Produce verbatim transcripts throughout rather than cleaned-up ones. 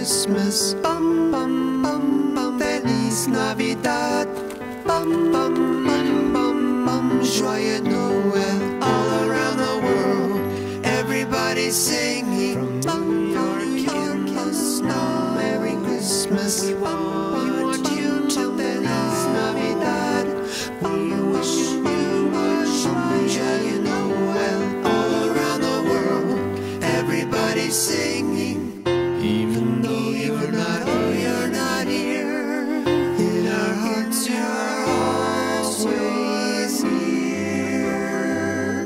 Christmas. Bum bum bum bum, Feliz Navidad. Bum bum bum bum bum, Joyeux Noël. All around the world, everybody's singing. From New York in the snow, Merry Christmas. We want you to Feliz Navidad. We wish you a Joyeux Noël. All around the world, everybody's singing. Even though you're not, oh, you're not here, in our hearts you're always here.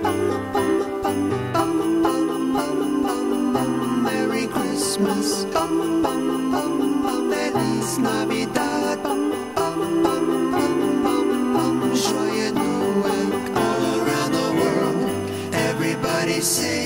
Merry Christmas, bum bum bum bum, Feliz Navidad, bum bum bum bum bum bum, Joyeux Noël. All around the world, everybody sing.